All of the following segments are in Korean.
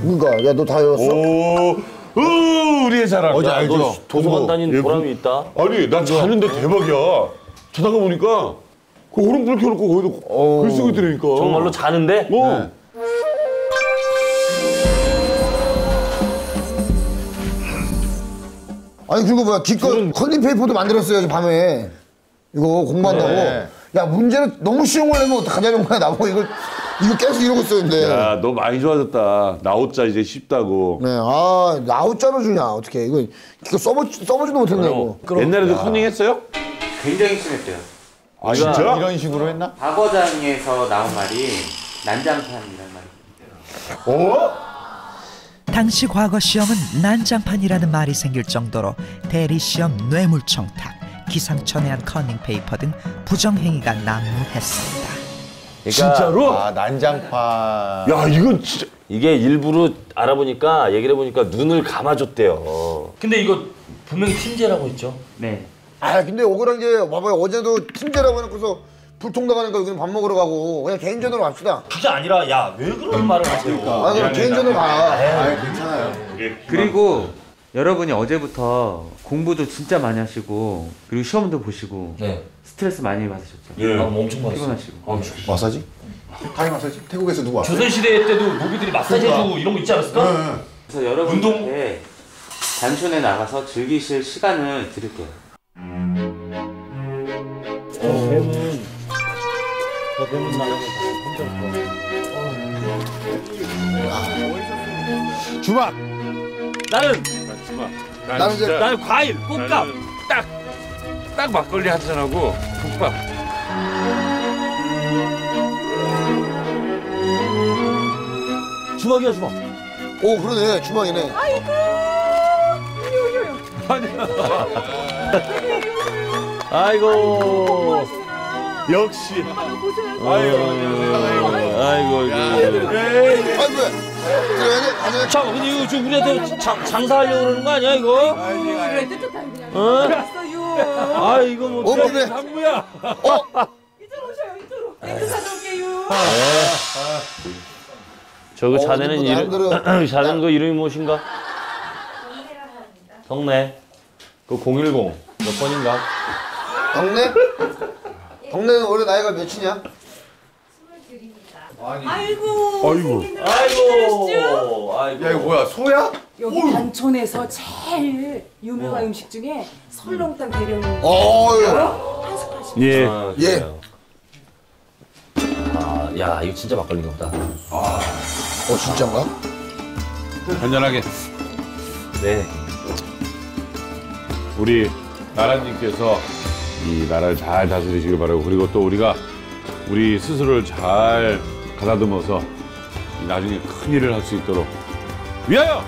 그러니까 야 너 다 외웠어? 오, 우리의 자랑. 어제 알죠? 도서관 다닌 보람이 있다. 아니 난 자는데 대박이야. 자다가 보니까 그 오른 불 켜놓고 거기도 글 쓰고 있더라니까. 정말로 자는데? 어. 아니 그리고 뭐야 기껏 컨닝페이퍼도 만들었어요 밤에. 이거 공부한다고. 네. 야 문제는 너무 쉬운 걸 내면 어떡하냐는 거야 나보고 이거 계속 이러고 있었는데. 야, 너 많이 좋아졌다. 나 혼자 이제 쉽다고. 네, 아 나웃자로 주냐 어떻게 이거 써보지도 못했네 이거. 옛날에도 컨닝 했어요? 굉장히 심했대요. 아 진짜? 이런 식으로 했나? 과거장에서 나온 말이 난장판이라는 말이 있대요. 당시 과거 시험은 난장판이라는 말이 생길 정도로 대리시험 뇌물청탁, 기상천외한 커닝페이퍼 등 부정행위가 난무했습니다. 진짜로? 아, 난장판. 야, 이건 진짜. 이게 일부러 알아보니까 얘기를 해보니까 눈을 감아줬대요. 근데 이거 분명히 팀제라고 했죠? 네. 아 근데 억울한 게 봐봐요 어제도 팀제라고 해놓고서 불통 나가니까 여기는 밥 먹으러 가고 그냥 개인전으로 갑시다. 그게 아니라 야 왜 그런 말을 하세요? 아 그럼 개인전으로 가. 아, 괜찮아요. 그리고 여러분이 어제부터 공부도 진짜 많이 하시고 그리고 시험도 보시고 네. 스트레스 많이 받으셨죠? 예. 아, 엄청 많았어. 피곤하시고. 마사지? 타이 마사지? 태국에서 누구 왔어? 조선시대 때도 노비들이 마사지 해주고 이런 거 있지 않았을까? 그래서 여러분한테 단촌에 나가서 즐기실 시간을 드릴게요. 배문 나가면 주막! 나는 나는 이제 나는 과일, 꽃감. 딱 막걸리 한 잔하고 국밥. 주먹이야 주먹. 오 그러네 주방이네. 아이고. 역시. 아이고. 아이고 들어야 돼? 아니야. 잠깐 근데 이거 지금 우리한테 장사하려고 그러는 거 아니야 이거? 그래 뜨뜻한 그냥. 어? 왔어요. 아 이거 뭐 그래. 장무야. 이쪽으로 오셔요 이쪽으로. 깨끗하게 올게요. 저거 자네는 뭐 이름 나름대로- 자네는 그 이름이 무엇인가? 경례. 그 010. 몇 번인가? 경례? 경례는 올해 나이가 몇이냐? 아이고. 아이고. 아이고. 아이고. 야, 이거 뭐야? 소야? 여기 단촌에서 제일 유명한 음식 중에 설렁탕 대령님. 어유. 한 숟갈씩. 예. 아, 예. 그래요. 아, 야 이거 진짜 막걸리인가 보다. 진짜인가? 간단하게. 네. 우리 나라님께서 이 나라를 잘 다스리시길 바라고 그리고 또 우리가 우리 스스로를 잘 가다듬어서 나중에 큰 일을 할 수 있도록 위하여!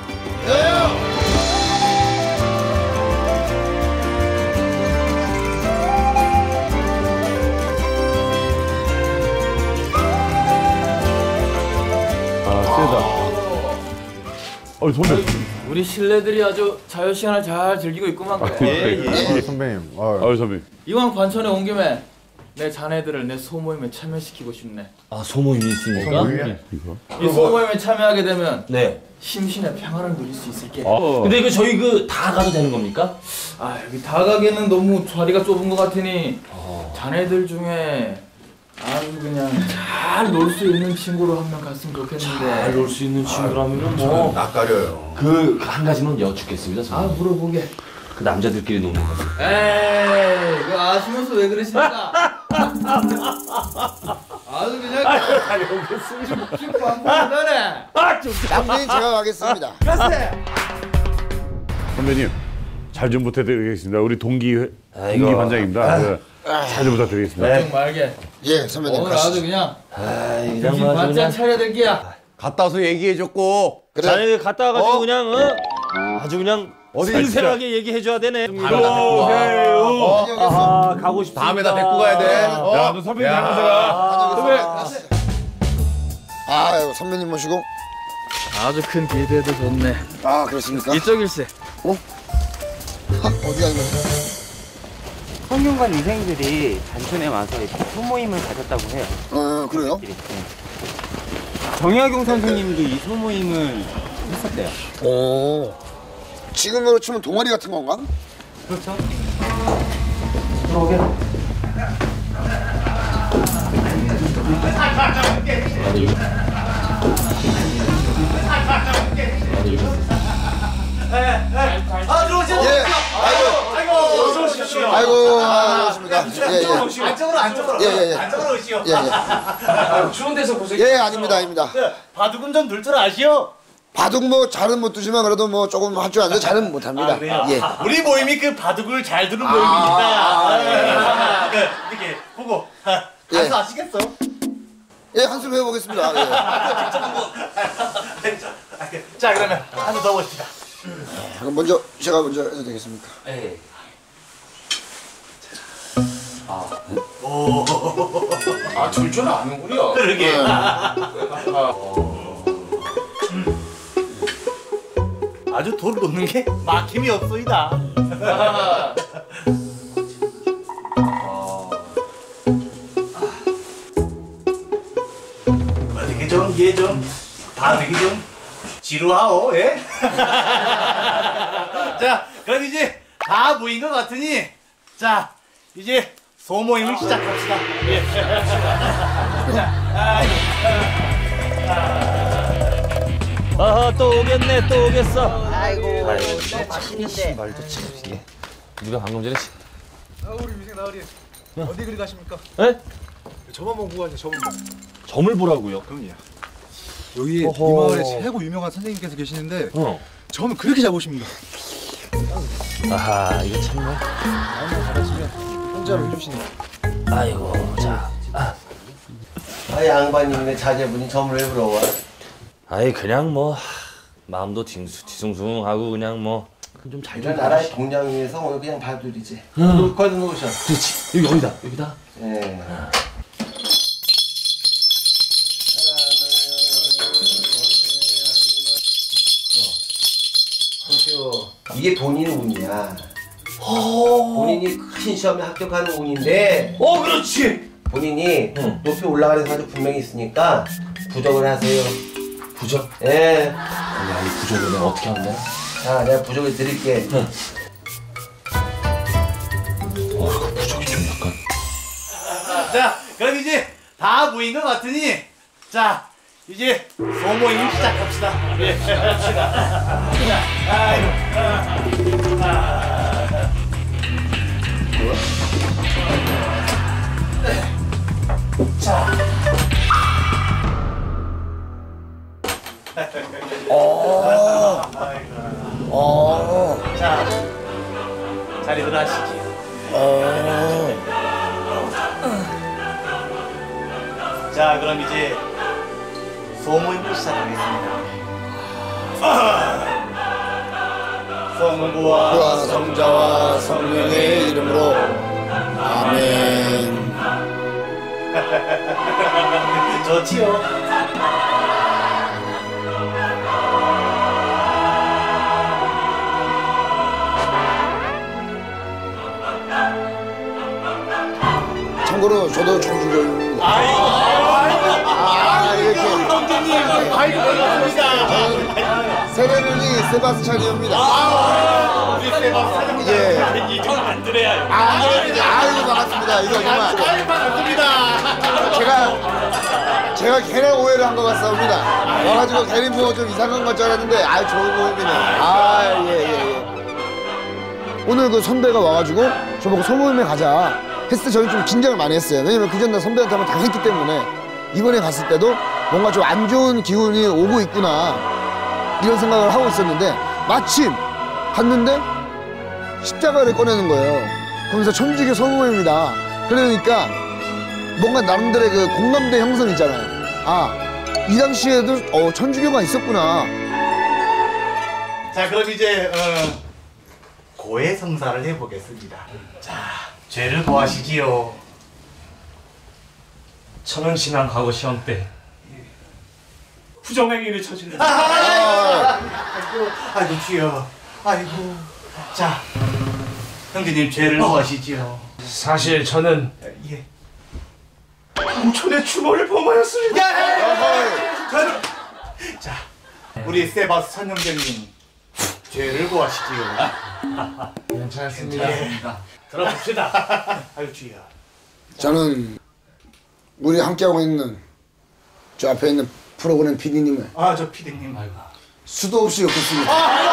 아, 세다. 선배. 우리 신뢰들이 아주 자유시간을 잘 즐기고 있구만. 예. 선배님. 선배. 이왕 관천에 온 김에 내 자네들을 내 소모임에 참여시키고 싶네. 아 소모임이 있습니까? 이 소모임에 참여하게 되면 네. 심신의 평화를 누릴 수 있을게. 근데 이거 저희 그 다 가도 되는 겁니까? 아 여기 다 가기에는 너무 자리가 좁은 것 같으니 자네들 중에 아주 그냥 잘 놀 수 있는 친구로 한 명 갔으면 좋겠는데. 잘 놀 수 있는 친구라면 뭐 낯가려요. 그 한 가지는 여쭙겠습니다. 아 물어보게. 그 남자들끼리 노는 거. 에이 그거 아시면서 왜 그러십니까? 아주 그냥 춥고 안 보이다네. 남편이 제가 가겠습니다. 가세. 선배님 잘 좀 부탁드리겠습니다. 우리 동기 아이고. 반장입니다. 잘 좀 부탁드리겠습니다. 걱정 말게. 예 선배님 오늘 아주 가시죠. 그냥 아이 정신 바짝 차려야 될 게야. 갔다 와서 얘기해줬고. 그래. 자네 갔다 와가지고 그냥 아주 그냥 생생하게 얘기해줘야 되네. 아 가고 싶다. 다음에 다 데리고 가야 돼. 야, 너 선배님 닮아서 가. 아유 선배님 모시고. 아주 큰 기대도 좋네. 아 그렇습니까? 이쪽일세. 어디 가는 거야? 성균관 위생들이 단촌에 와서 이렇게 소모임을 가졌다고 해요. 그래요? 정약용 선생님도 이 소모임을 했었대요. 오. 지금으로 치면 동아리 같은 건가? 그렇죠. 들어오게. 예. 아이고, 안녕하십니까. 예. 안쪽으로. 예. 안쪽으로 오시오. 예. 추운 데서 고생. 예, 아닙니다. 바둑은 좀 둘 줄 아시오? 바둑 뭐 잘은 못 두지만 그래도 뭐 조금 할 줄 아는데 잘은 못 합니다. 예. 우리 모임이 그 바둑을 잘 두는 모임입니다. 이렇게 보고 예. 가서 아시겠어? 예, 한숨 해보겠습니다. 예. 자, 그러면 한번 더 봅시다. 그럼 제가 먼저 해도 되겠습니까? 예. 줄 줄 아는군요. 그러게. 아주 돌을 놓는 게 막힘이 없소이다. 어떻게 좀 바둑이 좀 지루하오, 예? 자, 그럼 이제 다 모인 것 같으니, 자, 이제 소모임을 시작합시다. 예. 또 오겠네, 또 오겠어. 아이고 맛있는데. 말도 참. 예. 누가 방금 전에 우리 미생 나으리 어디 그리 가십니까? 에? 점만 보고 가죠. 점만. 점을 보라고요? 그럼요. 여기 어허. 이 마을에 최고 유명한 선생님께서 계시는데 점을 그렇게 잘 보십니다. 아하, 이거 참네. 마음만 잘하시면 혼자로 해주시니. 아이고, 자. 양반님네 자제분이 점을 왜 물어봐? 아이, 그냥 뭐 마음도 뒤숭숭하고 그냥 뭐 좀 잘 좀. 나라의 동량 위해서 오늘 그냥 봐두리지. 거기 놓으셔. 그렇지. 여기다. 예. 이게 본인 운이야. 본인이 큰 시험에 합격하는 운인데. 그렇지. 본인이 높이 올라가는 사주 분명히 있으니까 부적을 하세요. 부적? 예. 야, 이 부적을 내가 어떻게 하면 돼? 자, 내가 부적을 드릴게. 이거 부적이 좀 약간. 자, 그럼 이제 다 모인 것 같으니, 자, 이제 소모임을 시작합시다. 예. 자. 자, 자리들 하시지. 자, 그럼 이제 소모임을 시작하겠습니다. 성부와 성자와 성령의 이름으로 아멘. 좋지요. 참고로 저도 총주교입니다. 이렇게. 형제님, 아이고, 반갑습니다. 세레모니 세바스찬이옵니다. 우리 세바스찬. 예. 이정 안 드려요. 아이고, 반갑습니다. 이거 정말. 반갑습니다. 제가 걔네 오해를 한 것 같습니다. 와가지고 걔네 뭐 좀 이상한 것 줄 알았는데, 좋은 모임이네. 예. 오늘 그 선배가 와가지고 저보고 소모임에 가자 했을 때 저는 좀 긴장을 많이 했어요. 왜냐면 그전에 선배한테 한번 당했기 때문에 이번에 갔을 때도 뭔가 좀 안 좋은 기운이 오고 있구나 이런 생각을 하고 있었는데 마침 갔는데 십자가를 꺼내는 거예요. 그러면서 천주교 소모임이다. 그러니까 뭔가 나름대로의 그 공감대 형성 있잖아요. 이 당시에도 천주교가 있었구나. 자, 그럼 이제 고해성사를 해보겠습니다. 자, 죄를 고하시지요. 저는 지난 과거 시험 때 부정행위를 저질렀습니다. 아이고 주여. 아이고. 자, 형제님 죄를 고하시지요. 사실 저는 예. 당촌의 추모를 범하였습니다. 자, 우리 세바스 천형제님 죄를 고하시지요. 괜찮습니다. 들어봅시다. 아유 주여. 저는 우리 함께하고 있는 저 앞에 있는 프로그램 PD님을 저 PD님. 수도 없이 욕했습니다.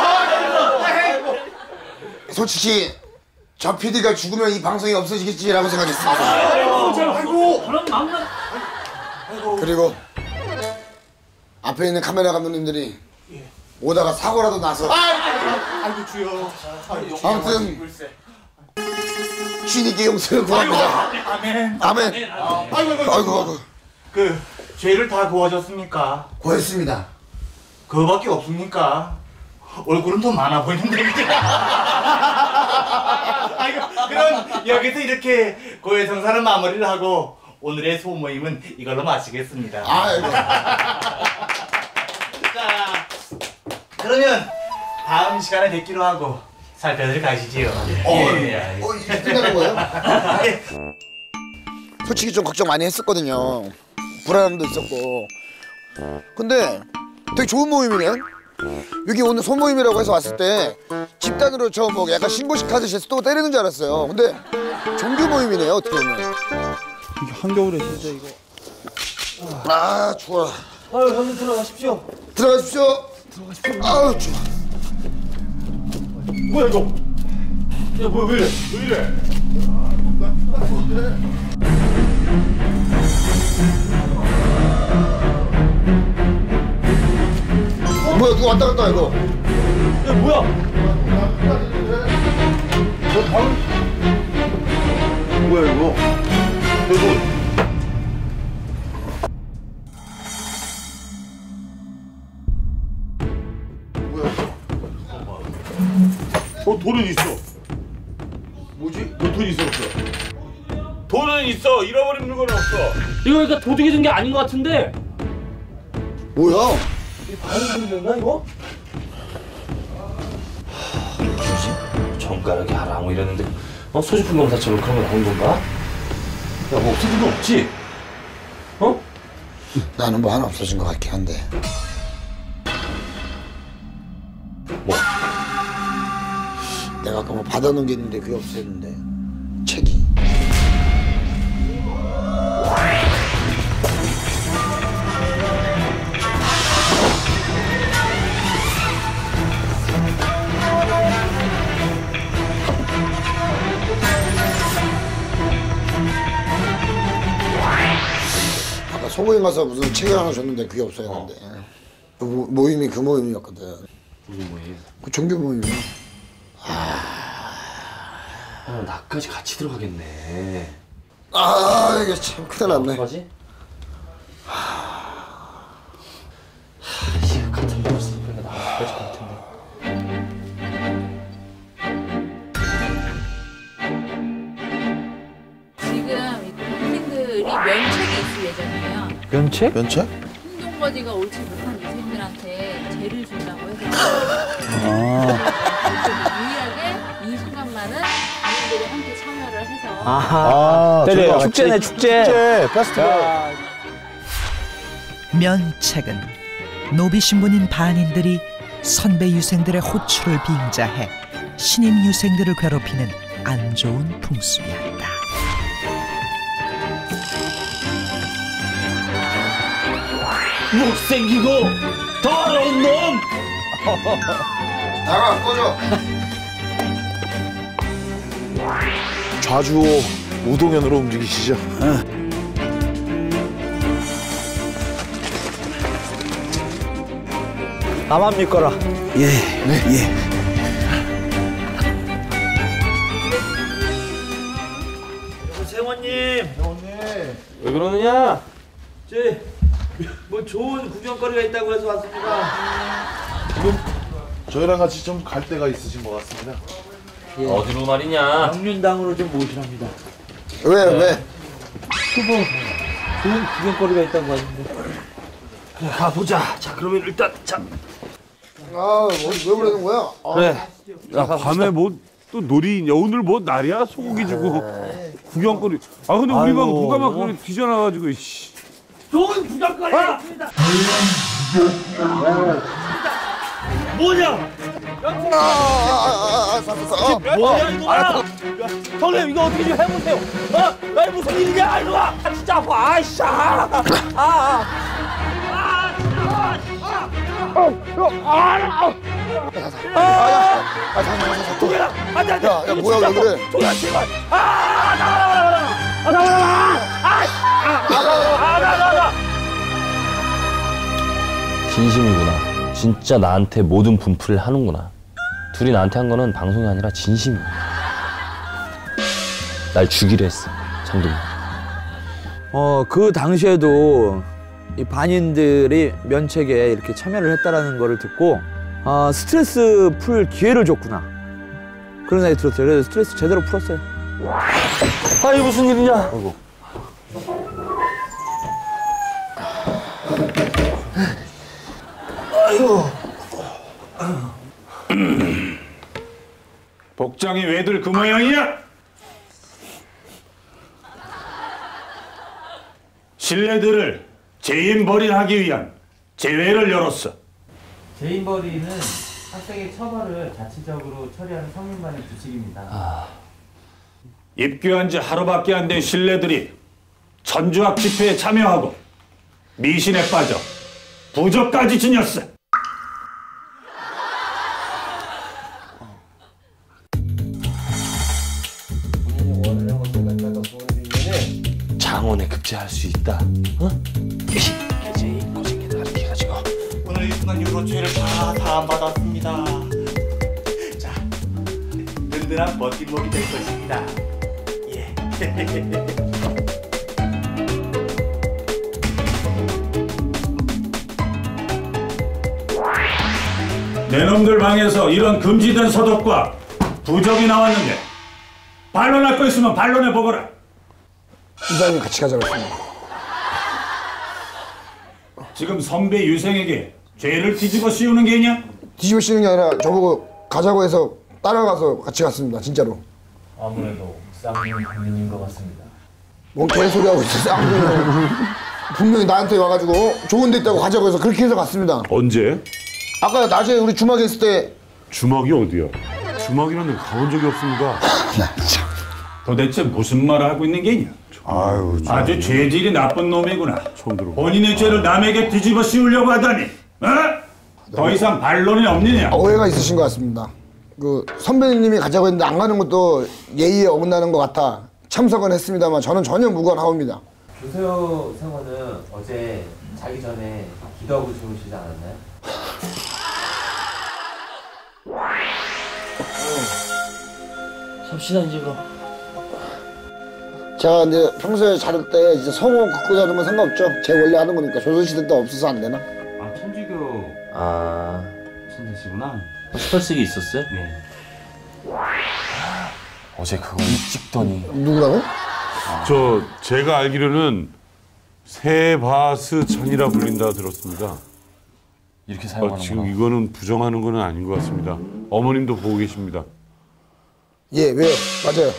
솔직히 저 PD가 죽으면 이 방송이 없어지겠지라고 생각했습니다. 아이고. 그럼 마음만. 그리고 앞에 있는 카메라 감독님들이 오다가 사고라도 나서 아이고 주여. 아무튼 주님께 용서를 구합니다. 아멘. 아멘. 아이고. 그 죄를 다 구하셨습니까? 고했습니다. 그거밖에 없습니까? 얼굴은 더 많아 보이는데. 아이고, 그럼 여기서 이렇게 고해성사를 마무리를 하고 오늘의 소모임은 이걸로 마치겠습니다. 아이고. 자, 그러면 다음 시간에 뵙기로 하고 살펴들 가시지요. 이제 끝나는 거예요? 솔직히 좀 걱정 많이 했었거든요. 불안함도 있었고. 근데 되게 좋은 모임이네. 여기 오늘 소모임이라고 해서 왔을 때 집단으로 저 뭐 약간 신고식 하듯이 해서 또 때리는 줄 알았어요. 근데 종교 모임이네요, 어떻게 보면. 이게 한겨울에 진짜 이거. 아, 좋아. 아유, 형님 들어가십시오. 들어가십시오. 아유, 좋아. 뭐야 이거? 야 뭐야 왜 이래? 뭐야, 누가 왔다 갔다 이거? 야, 뭐야? 뭐야 이거? 돈은 있어. 뭐지? 너 돈 있어 없어? 돈은 있어. 잃어버린 물건은 없어. 이거 그러니까 도둑이 든 게 아닌 것 같은데. 뭐야? 이 바이러스 됐나 이거? 뭐지? 정가락이 하라 뭐 이랬는데 소지품 검사처럼 그런 거 나온 건가? 야, 뭐 없어진 건 없지? 나는 뭐 하나 없어진 것 같긴 한데. 뭐? 내가 아까 뭐 받아놓은 게 있는데 그게 없었는데. 책이. 아까 소모임 가서 무슨 책을 하나 줬는데 그게 없어졌는데. 그 모임이 그 모임이었거든. 무슨 모임? 그 종교 모임이야. 나까지 같이 들어가겠네. 이게 참 큰일 났네. 어떡하지? 이거 같은 거 없으니까 나까지 갈 텐데. 지금 학생들이 면책이 있을 예정이에요. 면책? 면책? 행동거지가 옳지 못한 유생들한테 죄를 준다고 해서 유일하게 이 순간만은 아이들이 함께 참여를 해서 때려요. 축제네, 축제. 페스티벌. 면책은 노비 신분인 반인들이 선배 유생들의 호출을 빙자해 신임 유생들을 괴롭히는 안 좋은 풍습이었다. 못생기고 더러운 놈! 나가 꺼져. 좌주호 우동현으로 움직이시죠. 나만 믿거라. 세원님! 왜 그러느냐? 뭐 좋은 구경거리가 있다고 해서 왔습니다. 저희랑 같이 좀 갈 데가 있으신 것 같습니다. 어디로 말이냐? 영륜당으로 좀 모시랍니다. 왜? 좋은 구경거리가 있다고 하는데. 그래, 가보자. 자, 그러면 일단 왜 그러는 거야? 그래. 야 밤에 뭐 또 놀이 있냐? 오늘 뭐 날이야? 소고기 주고 구경거리. 근데 우리가 누가 막 그래 뒤져나가지고 씨. 좋은 부적거리가 있습니다. 뭐냐? 뭐냐 이거? 형님 이거 어떻게 좀 해보세요. 야 무슨 일이냐 이리 와. 진짜 아파. 아이씨. 동현아, 안돼 안돼. 야, 뭐야 왜 그래? 동현아 제발. 나가. 진심이구나. 진짜 나한테 모든 분풀을 하는구나. 둘이 나한테 한 거는 방송이 아니라 진심이야. 날 죽이려 했어, 장동민. 그 당시에도 이 반인들이 면책에 이렇게 참여를 했다라는 거를 듣고 스트레스 풀 기회를 줬구나. 그런 생각이 들었어요. 그래서 스트레스 제대로 풀었어요. 아이 무슨 일이냐? 아이고. 아이고. 복장이 왜들 그 모양이야? 신뢰들을 재인벌이하기 위한 제회를 열었어. 재인벌이는 학생의 처벌을 자체적으로 처리하는 성민반의 규칙입니다. 입교한 지 하루밖에 안 된 신뢰들이 천주학 집회에 참여하고 미신에 빠져 부적까지 지녔어. 장원에 급제할 수 있다. 이제 고생이다 이렇게 해가지고 오늘 이 순간 이후로 죄를 다 사함받았습니다. 자, 든든한 버팀목이 될 것입니다. 예. 내 놈들 방에서 이런 금지된 서적과 부적이 나왔는데 반론할 거 있으면 반론해 보거라. 이사님 같이 가자고 했습니다. 지금 선배 유생에게 죄를 뒤집어 씌우는 게냐? 뒤집어 씌우는 게 아니라 저보고 가자고 해서 따라가서 같이 갔습니다. 진짜로. 아무래도 쌍둥이 형님인 것 같습니다. 뭔 개소리 하고 있어. 쌍둥이. 분명히 나한테 와가지고 좋은 데 있다고 가자고 해서 그렇게 해서 갔습니다. 언제? 아까 낮에 우리 주막에 있을 때. 주막이 어디야? 주막이라는 데 가본 적이 없습니다. 도대체 무슨 말을 하고 있는 게냐? 아주 죄질이 나쁜 놈이구나. 처음 들어. 본인의 죄를 남에게 뒤집어 씌우려고 하다니. 더 이상 반론이 없느냐? 오해가 있으신 것 같습니다. 그 선배님이 가자고 했는데 안 가는 것도 예의에 어긋나는 것 같아 참석은 했습니다만 저는 전혀 무관하옵니다. 조세호 상원은 어제 자기 전에 기도하고 주무시지 않았나요? 잡시다 이제 그럼. 제가 근데 평소에 자를 때 진짜 성호 긋고 자르면 상관없죠. 제 원래 하는 거니까 조선시대 때 없어서 안 되나? 천주교 신자시구나. 스펄스기 있었어요? 네. 어제 그거 찍더니 누구라고? 제가 알기로는 세바스찬이라 불린다 들었습니다. 이렇게 사용하는구나. 지금 이거는 부정하는 거는 아닌 것 같습니다. 어머님도 보고 계십니다. 예, 왜요? 맞아요.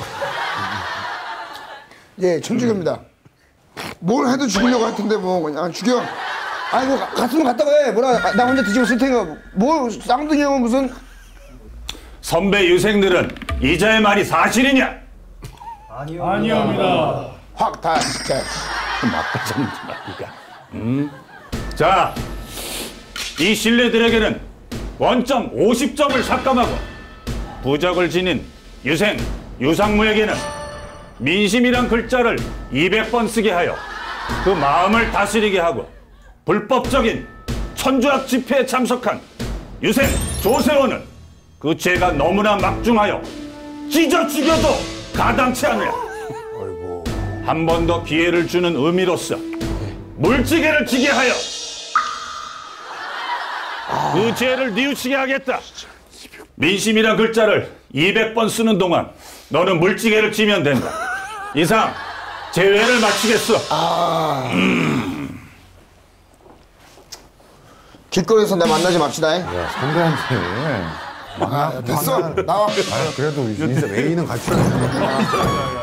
예, 천주교입니다. 뭘 해도 죽이려고 할 텐데 뭐 그냥 죽여. 아이고 갔으면 갔다고 해. 뭐라 나 혼자 뒤집어 쓸 테니까 뭘 쌍둥이 형은 무슨. 선배 유생들은 이자의 말이 사실이냐? 아니옵니다. 확 다 진짜. 맞다잖아 말이야. 자, 이 신뢰들에게는 원점 50점을 삭감하고 부적을 지닌 유생, 유상무에게는 민심이란 글자를 200번 쓰게 하여 그 마음을 다스리게 하고 불법적인 천주학 집회에 참석한 유생 조세호는 그 죄가 너무나 막중하여 찢어 죽여도 가당치 않으려 한 번 더 기회를 주는 의미로서 물지개를 지게 하여 그 죄를 뉘우치게 하겠다. 민심이란 글자를 200번 쓰는 동안 너는 물지개를 지면 된다. 이상 제회를 마치겠어. 길거리에서 내 만나지 맙시다. 야, 선배한테. 됐어. 나와. 그래도 인생 A는 같이.